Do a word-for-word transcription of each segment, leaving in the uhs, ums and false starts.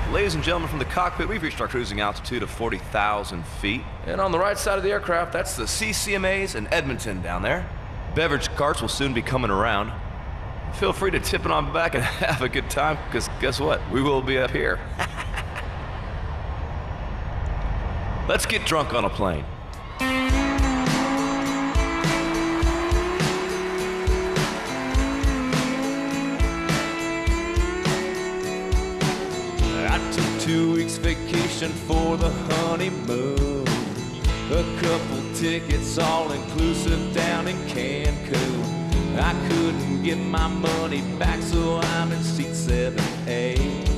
Ladies and gentlemen, from the cockpit, we've reached our cruising altitude of forty thousand feet. And on the right side of the aircraft, that's the C C M As in Edmonton down there. Beverage carts will soon be coming around. Feel free to tip it on back and have a good time, because guess what? We will be up here. Let's get drunk on a plane. Two weeks vacation for the honeymoon. A couple tickets all inclusive down in Cancun. I couldn't get my money back, so I'm in seat seven A.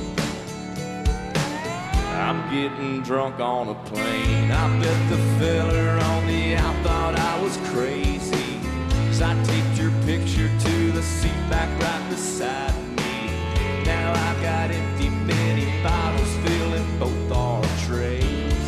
I'm getting drunk on a plane. I bet the fella on the out thought I was crazy, 'cause I taped your picture to the seat back right beside me. Now I got empty mini bottles filling both our trays.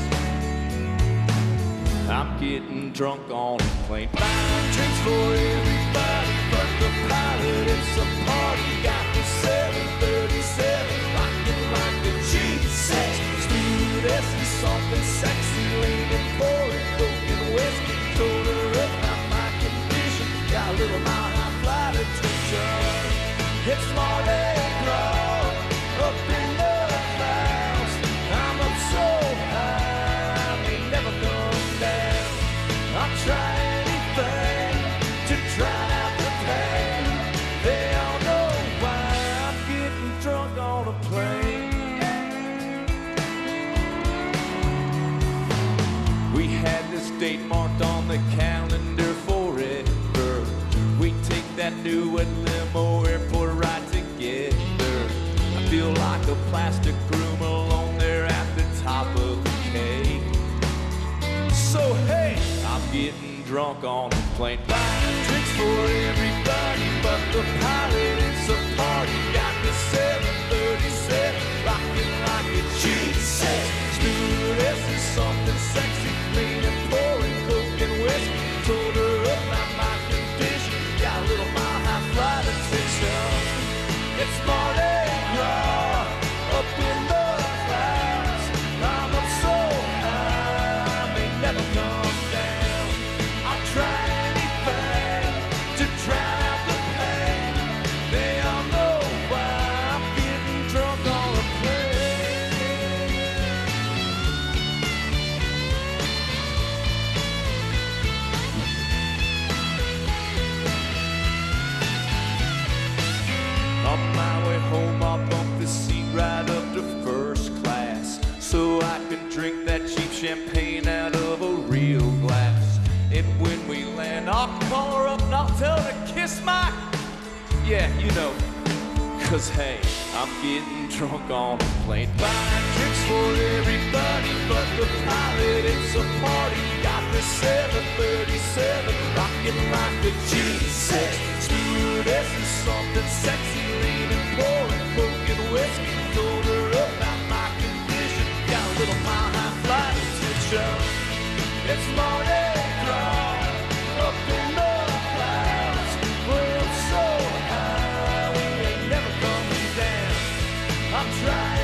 I'm getting drunk on a plane, buying drinks for everybody but the pilot. It's a party, got the seven thirty-seven rocking like a G six. Stewardess is something sexy, leaning forward, broken whiskey. Told her about my condition, got a little mile high flight attention. It's Mardi Gras up in the clouds. I'm up so high, they never come down. I'll try anything to drown out the pain. They all know why I'm getting drunk on a plane. We had this date marked on the calendar forever. We take that new limo airport ride together. I feel like a plastic room alone there at the top of the cake. So hey, I'm getting drunk on a plane, buying drinks for everybody but the pilot. It's a party, got the seven thirty-seven rocking like a G six. Stewardess is something sexy, leaning, pouring coke and whiskey. Told her about my condition, got a little mile high flight attention. It's Mardi Gras up in the clouds. I'm up so high, they never come down. I'll try anything to drown out the pain. They all know why I'm getting drunk on a plane. On my way home, I'll bump the seat right up to first class, so I can drink that cheap champagne out of a real glass. And when we land, I'll call her up and I'll tell her to kiss my... Yeah, you know, 'cause hey, I'm getting drunk on a plane, buying drinks for everybody but the pilot. It's a party, got the seven thirty-seven rocking like a G six. Stewardess is something sexy, leaning, pouring coke and whiskey. Told her about my condition, got a little mile high flight attention. It's Mardi Gras up in the clouds. We're up so high, we ain't never coming down. I'm trying